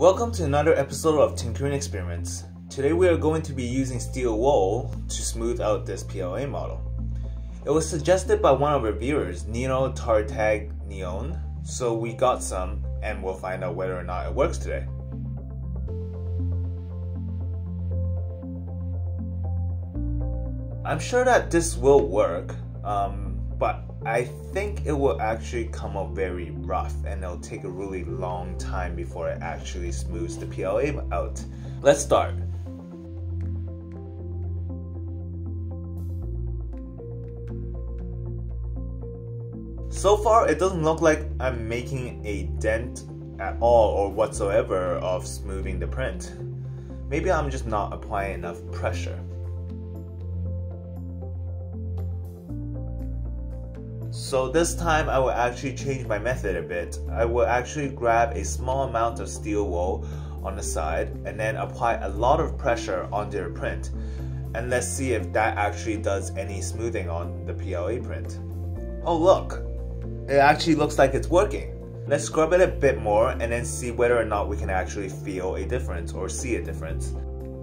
Welcome to another episode of Tinkerine Experiments. Today we are going to be using steel wool to smooth out this PLA model. It was suggested by one of our viewers, Nino Tartaglione, so we got some and we'll find out whether or not it works today. I'm sure that this will work, but I think it will actually come out very rough and it'll take a really long time before it actually smooths the PLA out. Let's start. So far, it doesn't look like I'm making a dent at all or whatsoever of smoothing the print. Maybe I'm just not applying enough pressure. So this time I will actually change my method a bit. I will actually grab a small amount of steel wool on the side and then apply a lot of pressure onto the print. And let's see if that actually does any smoothing on the PLA print. Oh look, it actually looks like it's working. Let's scrub it a bit more and then see whether or not we can actually feel a difference or see a difference.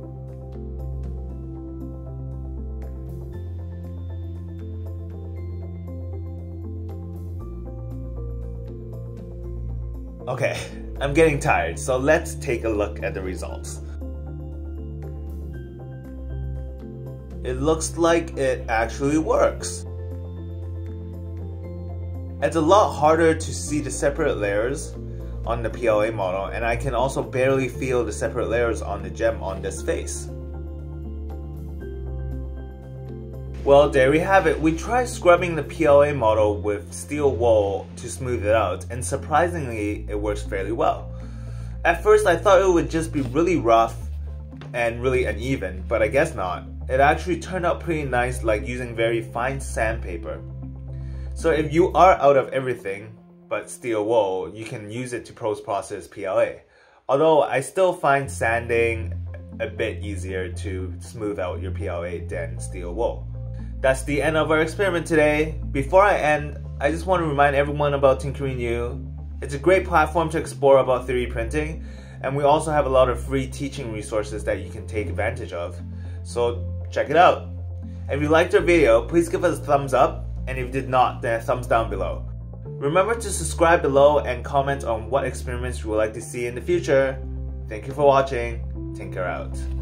Okay, I'm getting tired, so let's take a look at the results. It looks like it actually works. It's a lot harder to see the separate layers on the PLA model, and I can also barely feel the separate layers on the gem on this face. Well, there we have it. We tried scrubbing the PLA model with steel wool to smooth it out, and surprisingly, it works fairly well. At first, I thought it would just be really rough and really uneven, but I guess not. It actually turned out pretty nice, like using very fine sandpaper. So if you are out of everything but steel wool, you can use it to post-process PLA. Although I still find sanding a bit easier to smooth out your PLA than steel wool. That's the end of our experiment today. Before I end, I just want to remind everyone about Tinkerine U. It's a great platform to explore about 3D printing, and we also have a lot of free teaching resources that you can take advantage of. So check it out. If you liked our video, please give us a thumbs up, and if you did not, then a thumbs down below. Remember to subscribe below and comment on what experiments you would like to see in the future. Thank you for watching. Tinker out.